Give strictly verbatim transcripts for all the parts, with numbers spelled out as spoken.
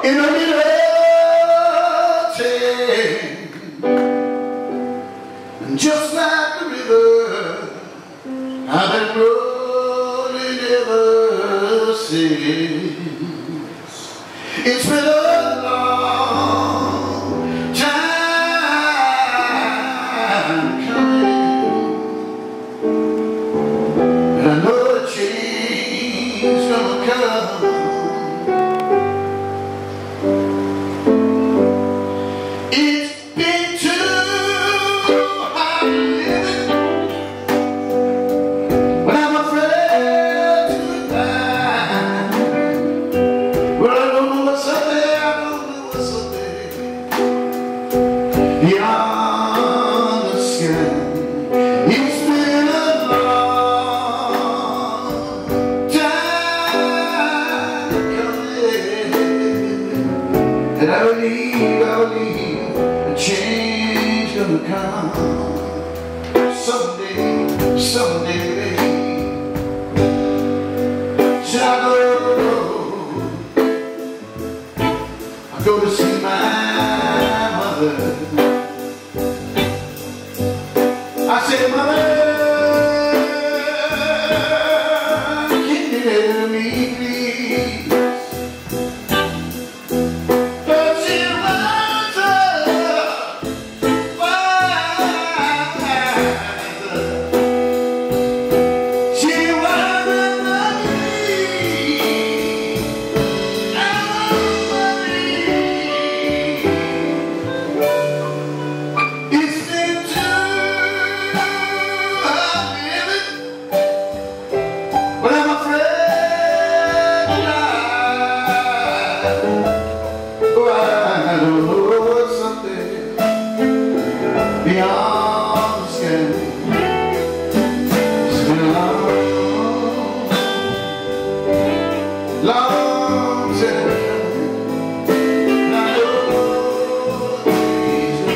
in a little chain, and just like the river I've been rolling ever since. It's been a long time coming, and I know a change's gonna come. Beyond the sky, it's been a long time coming, and I believe, I believe a change gonna come someday, someday. Should I go? I go to see my mother. I said, Mother, can you hear me, please? But she runs up, wiser. She runs up me, it's been too. Beyond the sky, it's been a long, long time, and I know he's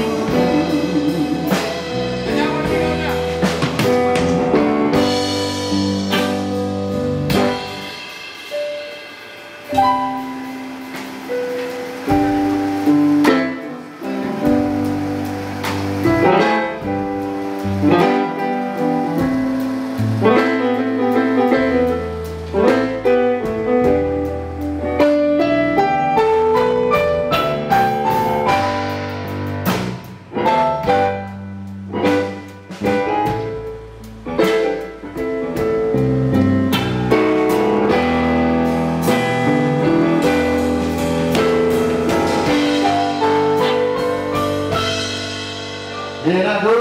and I go,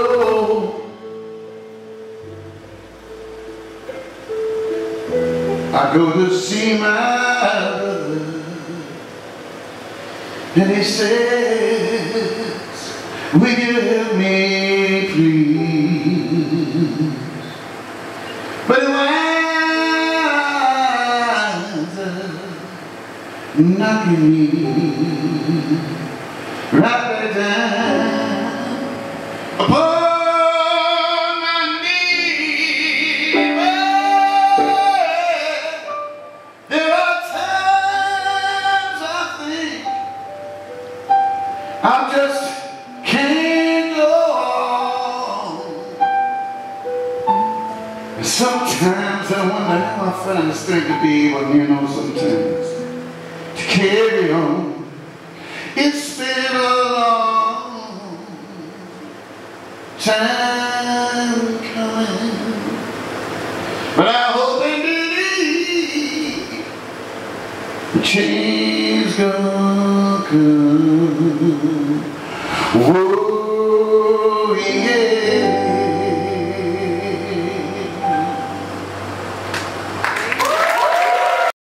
I go to see my brother, and he says, will you help me, please? But he winds up knocking me right back down upon my knees. There are times I think I just can't go on. And sometimes I wonder how I find the strength to be able, you know, sometimes to carry on. It's been a long time coming, but I hope and believe the change gonna come. Whoa.